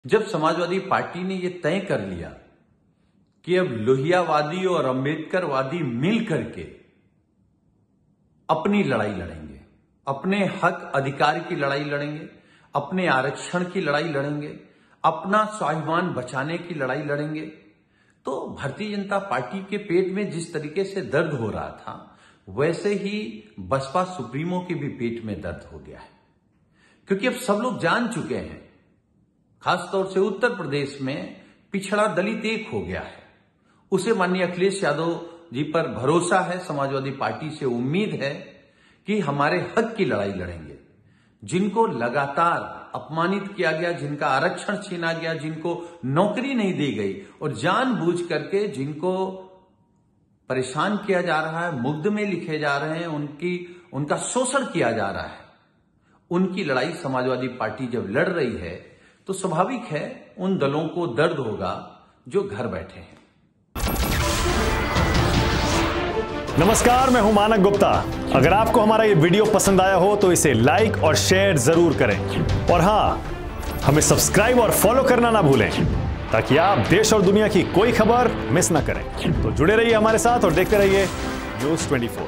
जब समाजवादी पार्टी ने यह तय कर लिया कि अब लोहियावादी और अंबेडकरवादी मिल करके अपनी लड़ाई लड़ेंगे, अपने हक अधिकार की लड़ाई लड़ेंगे, अपने आरक्षण की लड़ाई लड़ेंगे, अपना स्वाभिमान बचाने की लड़ाई लड़ेंगे, तो भारतीय जनता पार्टी के पेट में जिस तरीके से दर्द हो रहा था वैसे ही बसपा सुप्रीमो के भी पेट में दर्द हो गया है। क्योंकि अब सब लोग जान चुके हैं, खासतौर से उत्तर प्रदेश में पिछड़ा दलित एक हो गया है। उसे माननीय अखिलेश यादव जी पर भरोसा है, समाजवादी पार्टी से उम्मीद है कि हमारे हक की लड़ाई लड़ेंगे। जिनको लगातार अपमानित किया गया, जिनका आरक्षण छीना गया, जिनको नौकरी नहीं दी गई और जानबूझ करके जिनको परेशान किया जा रहा है, मुग्ध में लिखे जा रहे हैं, उनका शोषण किया जा रहा है, उनकी लड़ाई समाजवादी पार्टी जब लड़ रही है तो स्वाभाविक है उन दलों को दर्द होगा जो घर बैठे हैं। नमस्कार, मैं हूं मानक गुप्ता। अगर आपको हमारा ये वीडियो पसंद आया हो तो इसे लाइक और शेयर जरूर करें और हां, हमें सब्सक्राइब और फॉलो करना ना भूलें ताकि आप देश और दुनिया की कोई खबर मिस ना करें। तो जुड़े रहिए हमारे साथ और देखते रहिए न्यूज़ 24।